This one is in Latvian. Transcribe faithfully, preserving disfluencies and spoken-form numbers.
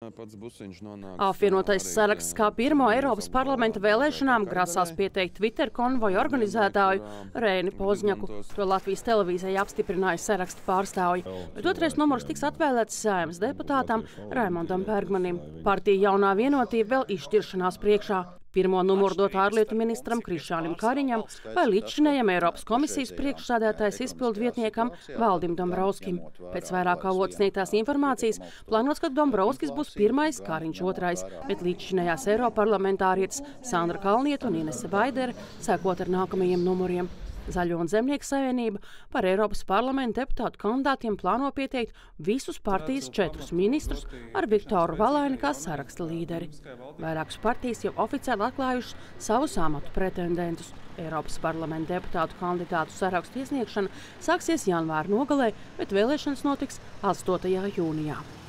Apvienotais saraksts kā pirmo Eiropas parlamenta vēlēšanām grasās pieteikt Twitter konvoju organizētāju Rēni Pozņaku. To Latvijas televīzijai apstiprināja saraksta pārstāvji. Bet otrais numurs tiks atvēlēts Saeimas deputātam Raimondam Bergmanim. Partija Jaunā vienotība vēl izšķiršanās priekšā. Pirmo numuru dot ārlietu ministram Krišjānim Kariņam vai līdzšinējam Eiropas komisijas priekšsādātājs izpildu vietniekam Valdim Dombrovskim. Pēc vairāk avotu sniegtās informācijas plānots, ka Dombrovskis būs pirmais, Kariņš otrais, bet līdzšinējās Eiroparlamentārietes Sandra Kalniete un Inese Vaidere sekot ar nākamajiem numuriem. Zaļo un Zemnieku savienība par Eiropas parlamenta deputātu kandidātiem plāno pieteikt visus partijas četrus ministrus ar Viktoru Valaini kā saraksta līderi. Vairākas partijas jau oficiāli atklājušas savus amatu pretendentus. Eiropas parlamenta deputātu kandidātu sarakstu iesniegšana sāksies janvāra nogalē, bet vēlēšanas notiks astotajā jūnijā.